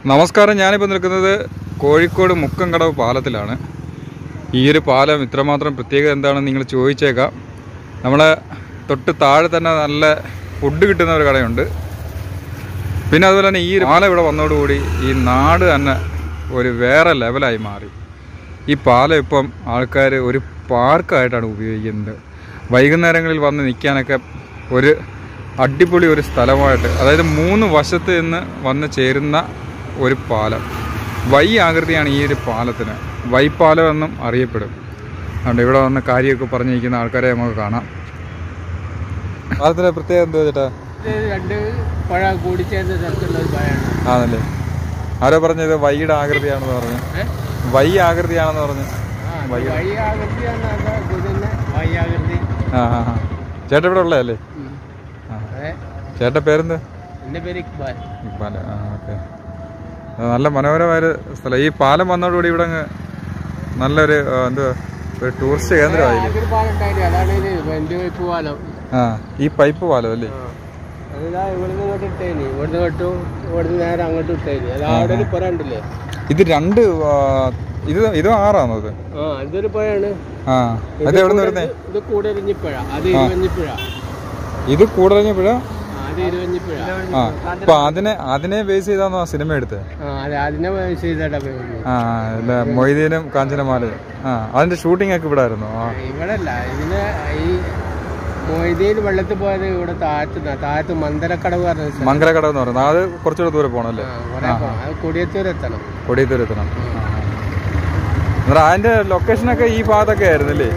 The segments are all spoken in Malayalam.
നമസ്കാരം. ഞാനിപ്പോൾ നിൽക്കുന്നത് കോഴിക്കോട് മുക്കംകടവ് പാലത്തിലാണ്. ഈ ഒരു പാലം ഇത്രമാത്രം പ്രത്യേകത എന്താണെന്ന് നിങ്ങൾ ചോദിച്ചേക്കാം. നമ്മളെ തൊട്ട് താഴെ തന്നെ നല്ല ഫുഡ് കിട്ടുന്ന ഒരു കടയുണ്ട്. പിന്നെ അതുപോലെ തന്നെ ഈ പാലം ഇവിടെ വന്നതോടുകൂടി ഈ നാട് തന്നെ ഒരു വേറെ ലെവലായി മാറി. ഈ പാലം ഇപ്പം ആൾക്കാർ ഒരു പാർക്കായിട്ടാണ് ഉപയോഗിക്കുന്നത്. വൈകുന്നേരങ്ങളിൽ വന്ന് നിൽക്കാനൊക്കെ ഒരു അടിപൊളി ഒരു സ്ഥലമായിട്ട്, അതായത് 3 വശത്ത് നിന്ന് വന്ന് ചേരുന്ന ഒരു പാലം. വൈ ആകൃതിയാണ് ഈ ഒരു പാലത്തിന്. വൈപ്പാലം എന്നും അറിയപ്പെടും. അതുകൊണ്ട് ഇവിടെ വന്ന് കാര്യമൊക്കെ പറഞ്ഞിരിക്കുന്ന ആൾക്കാരെ നമുക്ക് കാണാം. പാലത്തിൻ്റെ പ്രത്യേകത എന്താ ചേട്ടാ? ആണല്ലേ? ആരോ പറഞ്ഞത് വൈയുടെ ആകൃതിയാണെന്ന് പറഞ്ഞു. വൈ ആകൃതിയാണെന്ന് പറഞ്ഞു. ചേട്ടൻ ഇവിടെ ഉള്ളതല്ലേ? ചേട്ടൻ്റെ പേരെന്ത്? ഇക്ബാൽ. ഓക്കെ. നല്ല മനോഹരമായൊരു സ്ഥലം. ഈ പാലം വന്നതോടുകൂടി ഇവിടെ നല്ലൊരു എന്തുവാ ഒരു ടൂറിസ്റ്റ് കേന്ദ്രമായി. ഈ പൈപ്പ് പാലം അല്ലേ? ഇത് രണ്ട് ഇത് ആറാണോ? ഇതൊരു പുഴയാണ്. അത് എവിടെ നിന്ന് വരുന്നേ? ഇത് കൂടരഞ്ഞിപ്പുഴ. അപ്പൊ അതിനെ ബേസ് ചെയ്താണോ സിനിമ എടുത്തത്? മൊയ്തീനും കാഞ്ചനമാലയും. അതിന്റെ ഷൂട്ടിംഗ് ഒക്കെ ഇവിടെ ആയിരുന്നു? വെള്ളത്തിൽ പോയത് ഇവിടെ താഴത്ത് മന്ദരക്കടവ് മങ്കരക്കടവ് എന്ന് പറയുന്നത്. അത് കുറച്ചുകൂടെ ദൂരെ പോകണം അല്ലേ? കൊടിയത്തൂർ എത്തണം. അതിന്റെ ലൊക്കേഷനൊക്കെ ഈ ഭാഗത്തൊക്കെ ആയിരുന്നു അല്ലേ?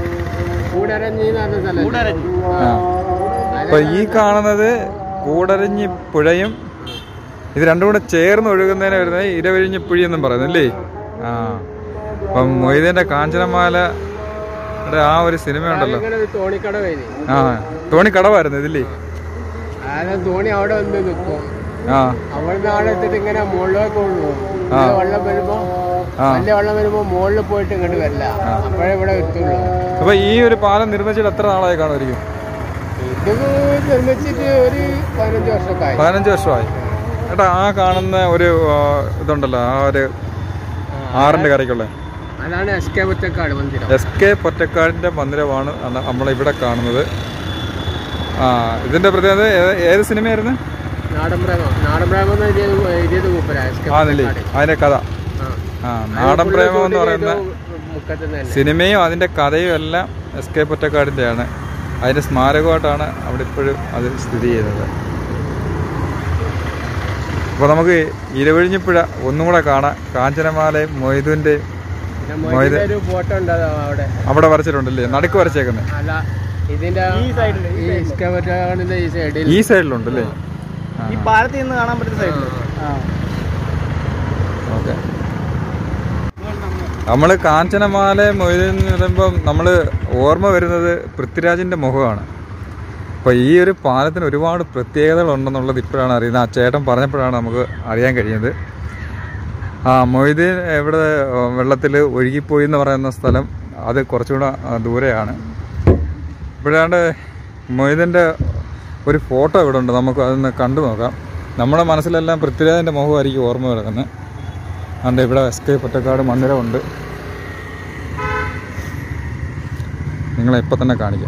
അപ്പൊ ഈ കാണുന്നത് കൂടരഞ്ഞി പുഴയും ഇത് രണ്ടും കൂടെ ചേർന്ന് ഒഴുകുന്നതിന് വരുന്നത് ഇരവിഴിഞ്ഞിപ്പുഴി എന്നും പറയുന്നത് അല്ലേ? അപ്പം മൊയ്തീന്റെ കാഞ്ചനമാലയുടെ ആ ഒരു സിനിമ ഉണ്ടല്ലോ. തോണിക്കടവായിരുന്നു ഇതില്ലേ? തോണി അവിടെ വന്ന് നിൽക്കും. അവിടെ ആടെ എത്തിട്ട് ഇങ്ങനെ മുകളിലേക്ക് വെള്ളം വരുമ്പോ വലിയ വെള്ളം വരുമ്പോ മുകളിൽ പോയിട്ട് ഇങ്ങോട്ട് വരില്ല. അപ്പോഴേ ഇവിടെ എത്തുള്ളൂ. അപ്പൊ ഈ ഒരു പാലം നിർമ്മിച്ചിട്ട് എത്ര നാളായി കാണുമായിരിക്കും? ഇത് നിർമ്മിച്ചിട്ട് ഒരു 15 വർഷമായി. ഏട്ടാ, ആ കാണുന്ന ഒരു ഇതുണ്ടല്ലോ, ആ ഒരു ആറിന്റെ കരയ്ക്കുള്ള അതാണ് SK പൊറ്റക്കാട് മന്ദിരം. SK പൊറ്റക്കാടിന്റെ മന്ദിരമാണ് നമ്മളിവിടെ കാണുന്നത്. ഇതിന്റെ പ്രത്യേകത ഏത് സിനിമയായിരുന്നു? അതിന്റെ കഥ. നാടൻ പ്രേമം എന്ന് പറയുന്ന സിനിമയും അതിന്റെ കഥയും എല്ലാം SK പൊറ്റക്കാടിന്റെയാണ്. അതിന്റെ സ്മാരകമായിട്ടാണ് അവിടെ ഇപ്പോഴും അത് സ്ഥിതി ചെയ്യുന്നത്. അപ്പോൾ നമുക്ക് ഇരവിഴിഞ്ഞിപ്പുഴ ഒന്നും കൂടെ കാണാം. കാഞ്ചനമാലയും മൊയ്തൂന്റെയും അവിടെ വരച്ചിട്ടുണ്ടല്ലേ? നടുക്ക് വരച്ചേക്കുന്നത് ഈ സൈഡിലുണ്ടല്ലേ? ഈ പാലത്തിൽ നിന്ന് കാണാൻ പറ്റുന്ന സൈഡിൽ. ഓക്കെ. നമ്മൾ കാഞ്ചനമാല മൊയ്തീൻ എന്ന് പറയുമ്പം നമ്മൾ ഓർമ്മ വരുന്നത് പൃഥ്വിരാജിൻ്റെ മുഖമാണ്. അപ്പോൾ ഈ ഒരു പാലത്തിന് ഒരുപാട് പ്രത്യേകതകളുണ്ടെന്നുള്ളത് ഇപ്പോഴാണ് അറിയുന്നത്. ആ ചേട്ടൻ പറഞ്ഞപ്പോഴാണ് നമുക്ക് അറിയാൻ കഴിയുന്നത്. മൊയ്തീൻ ഇവിടെ വെള്ളത്തിൽ ഒഴുകിപ്പോയി എന്ന് പറയുന്ന സ്ഥലം അത് കുറച്ചുകൂടെ ദൂരെയാണ്. ഇപ്പോഴാണ്ട് മൊയ്തീൻ്റെ ഒരു ഫോട്ടോ ഇവിടെ ഉണ്ട്. നമുക്ക് അതൊന്ന് കണ്ടു നോക്കാം. നമ്മുടെ മനസ്സിലെല്ലാം പൃഥ്വിരാജിൻ്റെ മുഖമായിരിക്കും ഓർമ്മ വരുന്നത്. അതുകൊണ്ട് ഇവിടെ SK പൊറ്റക്കാട് മന്ദിരമുണ്ട്. നിങ്ങളെ ഇപ്പം തന്നെ കാണിക്കാം.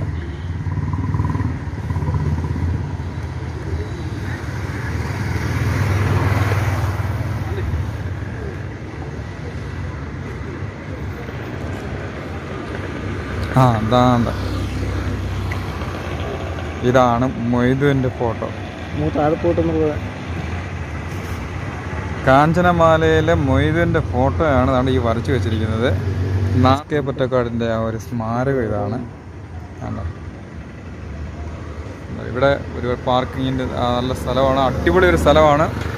ഇതാണ് മൊയ്തൂന്റെ ഫോട്ടോ. കാഞ്ചനമാലയിലെ മൊയ്തൂന്റെ ഫോട്ടോയാണ് അതാണ് ഈ വരച്ചു വെച്ചിരിക്കുന്നത്. SK പൊറ്റക്കാടിൻ്റെ ആ ഒരു സ്മാരകം ഇതാണ്. ഇവിടെ ഒരു പാർക്കിങ്ങിൻ്റെ നല്ല സ്ഥലമാണ്. അടിപൊളി ഒരു സ്ഥലമാണ്.